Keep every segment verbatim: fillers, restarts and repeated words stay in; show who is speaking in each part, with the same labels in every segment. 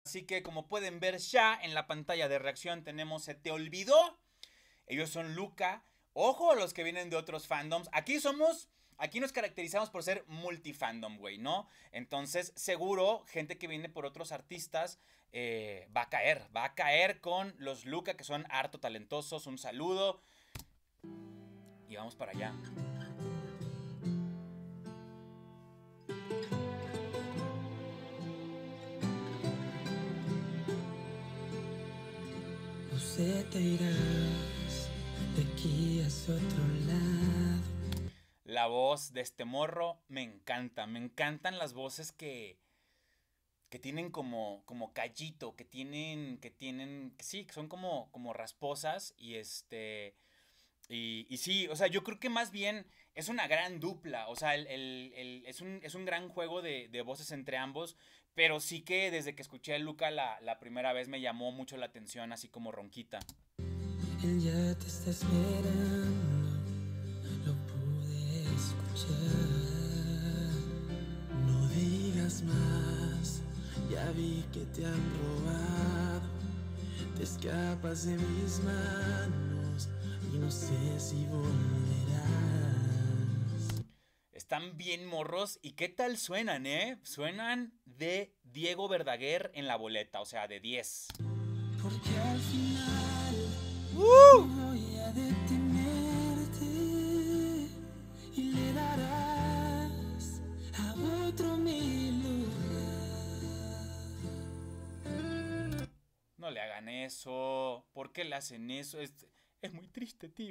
Speaker 1: Así que como pueden ver ya en la pantalla de reacción tenemos Se Te Olvidó. Ellos son Luca. Ojo a los que vienen de otros fandoms. Aquí somos, aquí nos caracterizamos por ser multifandom, güey, ¿no? Entonces seguro gente que viene por otros artistas eh, va a caer. Va a caer con los Luca, que son harto talentosos. Un saludo. Y vamos para allá.
Speaker 2: No sé, te irás de aquí hacia otro lado.
Speaker 1: La voz de este morro me encanta. Me encantan las voces que, que tienen como, como callito, que tienen, que tienen, sí, que son como, como rasposas y este... Y, y sí, o sea, yo creo que más bien es una gran dupla, o sea, el, el, el, es, un, es un gran juego de, de voces entre ambos, pero sí que desde que escuché a Luca la, la primera vez me llamó mucho la atención, así como ronquita.
Speaker 2: Él ya te está esperando, lo pude escuchar. No digas más, ya vi que te han robado. Te escapas de mis manos y no sé si volverás.
Speaker 1: Están bien morros. ¿Y qué tal suenan, eh? Suenan de Diego Verdaguer en la boleta, o sea, de diez.
Speaker 2: Porque al final
Speaker 1: ¡Uh!
Speaker 2: no voy a detenerte y le darás a otro mi lugar.
Speaker 1: No le hagan eso. ¿Por qué le hacen eso? Es, es muy triste, tío.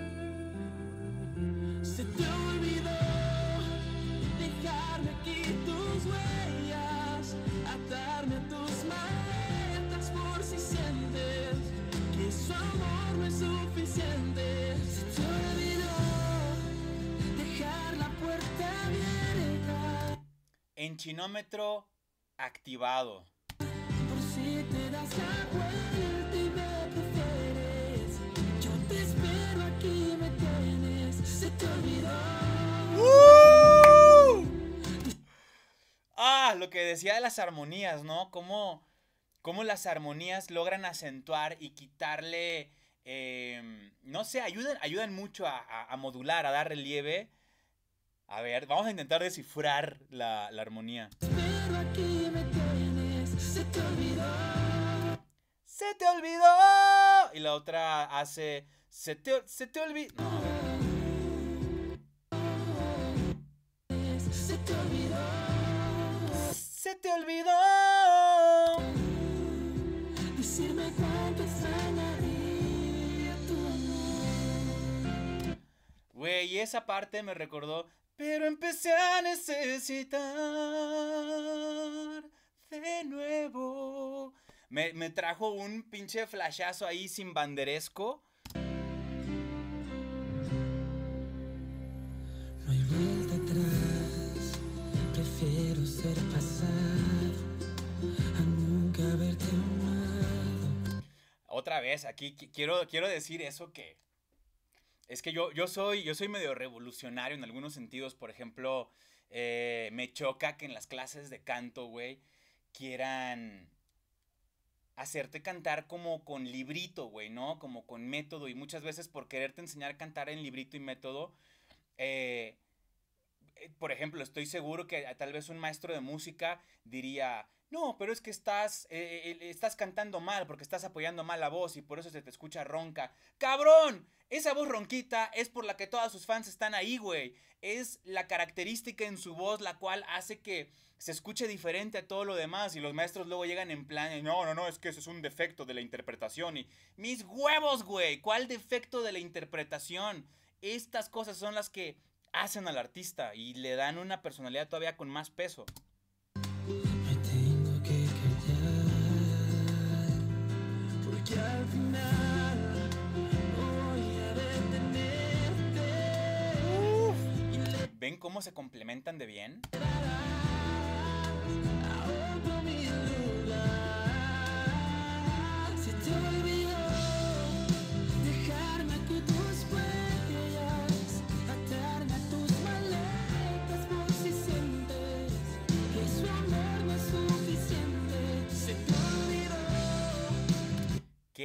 Speaker 2: Se te olvidó dejarme aquí tus huellas, atarme a tus maletas por si sientes que su amor no es suficiente. Se te olvidó dejar la puerta abierta
Speaker 1: En chinómetro activado.
Speaker 2: por si te das la vuelta y me prefieres. Yo te espero, aquí me tienes. Se te olvidó.
Speaker 1: ¡Uh! Ah, lo que decía de las armonías, ¿no? Cómo, cómo las armonías logran acentuar y quitarle, eh, no sé, ayudan, ayudan mucho a, a, a modular, a dar relieve. A ver, vamos a intentar descifrar la, la armonía.
Speaker 2: Pero aquí me tienes. Se te olvidó.
Speaker 1: ¡Se te olvidó! Y la otra hace... Se te, se te olvidó... No, a ver.
Speaker 2: Se te olvidó.
Speaker 1: ¡Se te olvidó!
Speaker 2: Decirme cuánto extrañaría tu amor.
Speaker 1: Güey, y esa parte me recordó... Pero empecé a necesitar de nuevo. Me, me trajo un pinche flashazo ahí sin banderesco.
Speaker 2: No hay vuelta atrás. Prefiero ser pasado a nunca haberte amado.
Speaker 1: Otra vez, aquí qui- quiero, quiero decir eso que... Es que yo, yo, soy, yo soy medio revolucionario en algunos sentidos. Por ejemplo, eh, me choca que en las clases de canto, güey, quieran hacerte cantar como con librito, güey, ¿no? Como con método. Y muchas veces por quererte enseñar a cantar en librito y método, eh, eh, por ejemplo, estoy seguro que eh, tal vez un maestro de música diría... No, pero es que estás, eh, eh, estás cantando mal porque estás apoyando mal la voz y por eso se te escucha ronca. ¡Cabrón! Esa voz ronquita es por la que todos sus fans están ahí, güey. Es la característica en su voz la cual hace que se escuche diferente a todo lo demás. Y los maestros luego llegan en plan, no, no, no, es que eso es un defecto de la interpretación. Y mis huevos, güey, ¿cuál defecto de la interpretación? Estas cosas son las que hacen al artista y le dan una personalidad todavía con más peso.
Speaker 2: Me tengo que callar porque al final voy a detenerte.
Speaker 1: ¿Ven cómo se complementan de bien?
Speaker 2: A otro mi lugar. Se te olvidó dejarme aquí tus huellas, atarme a tus maletas por si sientes que su amor no es suficiente. Se te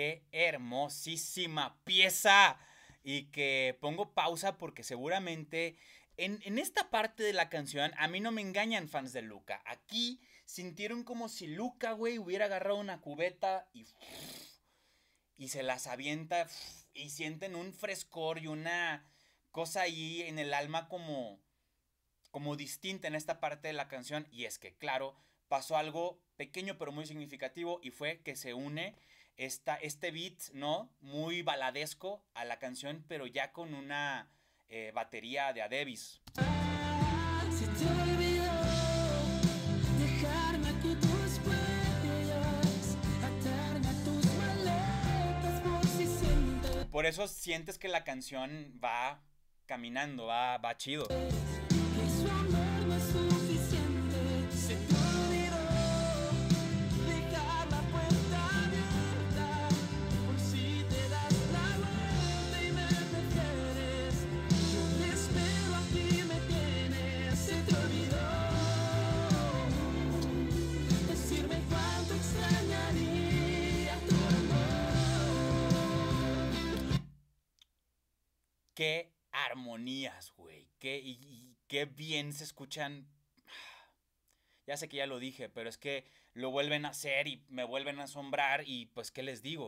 Speaker 1: qué hermosísima pieza. Y que pongo pausa porque seguramente en, en esta parte de la canción a mí no me engañan fans de Luka. Aquí sintieron como si Luka, güey, hubiera agarrado una cubeta y, y se las avienta y sienten un frescor y una cosa ahí en el alma como, como distinta en esta parte de la canción. Y es que, claro, pasó algo pequeño pero muy significativo y fue que se une esta, este beat, ¿no? Muy baladesco a la canción, pero ya con una eh, batería de a Davis.
Speaker 2: Se te olvidó dejarme aquí tus huellas, atarme a tus maletas por si sientes
Speaker 1: Por eso sientes que la canción va caminando, va, va chido.
Speaker 2: que su amor no es suficiente. Se te olvidó dejar la puerta abierta por si te das la vuelta y me prefieres. Yo te espero, aquí me tienes. Se te olvidó decirme cuánto extrañaría tu amor.
Speaker 1: Qué armonías, güey. Qué, y, y qué bien se escuchan. Ya sé que ya lo dije, pero es que lo vuelven a hacer y me vuelven a asombrar y pues, ¿qué les digo?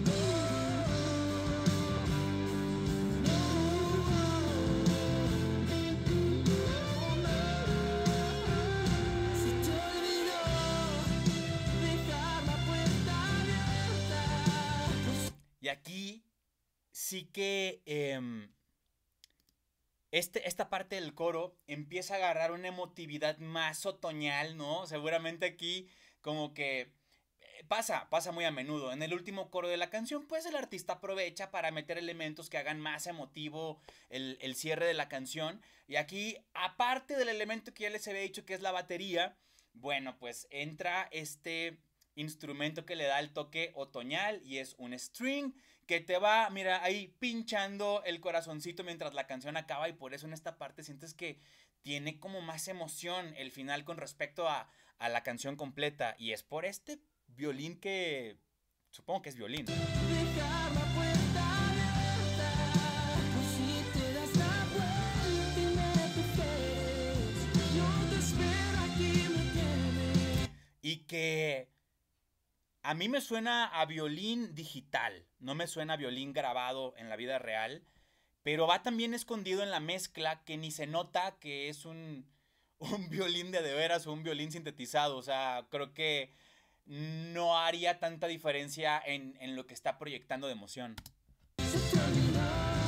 Speaker 2: Se te olvidó dejar la puerta abierta.
Speaker 1: Y aquí sí que em, este, esta parte del coro empieza a agarrar una emotividad más otoñal, ¿no? Seguramente aquí como que eh, pasa, pasa muy a menudo. En el último coro de la canción, pues el artista aprovecha para meter elementos que hagan más emotivo el, el cierre de la canción. Y aquí, aparte del elemento que ya les había dicho que es la batería, bueno, pues entra este instrumento que le da el toque otoñal y es un string que te va, mira, ahí pinchando el corazoncito mientras la canción acaba y por eso en esta parte sientes que tiene como más emoción el final con respecto a, a la canción completa y es por este violín que supongo que es violín.
Speaker 2: Dejar la puerta abierta por si te das la vuelta y me prefieres. Yo te espero, aquí me tienes.
Speaker 1: Y que a mí me suena a violín digital, no me suena a violín grabado en la vida real, pero va también escondido en la mezcla que ni se nota que es un, un violín de de veras o un violín sintetizado. O sea, creo que no haría tanta diferencia en, en lo que está proyectando de emoción.
Speaker 2: Se te olvidó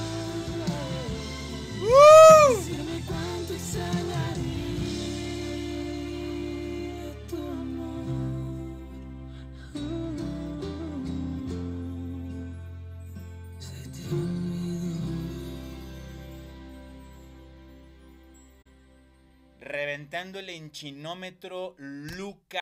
Speaker 2: decirme cuánto extrañaría tu amor. Se te olvidó.
Speaker 1: Reventando el enchinómetro, Luka